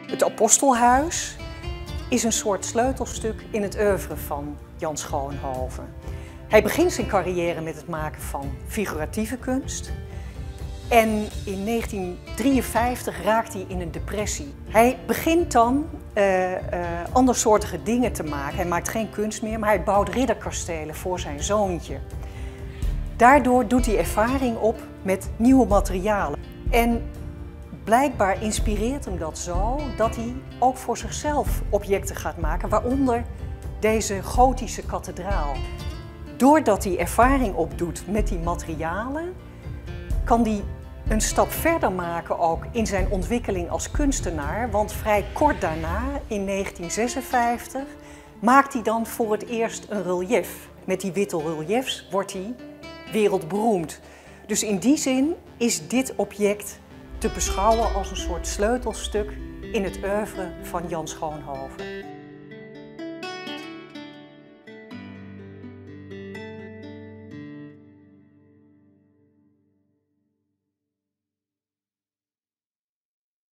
Het Apostelhuis is een soort sleutelstuk in het oeuvre van Jan Schoonhoven. Hij begint zijn carrière met het maken van figuratieve kunst. En in 1953 raakt hij in een depressie. Hij begint dan andersoortige dingen te maken. Hij maakt geen kunst meer, maar hij bouwt ridderkastelen voor zijn zoontje. Daardoor doet hij ervaring op met nieuwe materialen. En blijkbaar inspireert hem dat zo dat hij ook voor zichzelf objecten gaat maken, waaronder deze gotische kathedraal. Doordat hij ervaring opdoet met die materialen, kan hij een stap verder maken ook in zijn ontwikkeling als kunstenaar. Want vrij kort daarna, in 1956, maakt hij dan voor het eerst een relief. Met die witte reliefs wordt hij wereldberoemd. Dus in die zin is dit object te beschouwen als een soort sleutelstuk in het oeuvre van Jan Schoonhoven.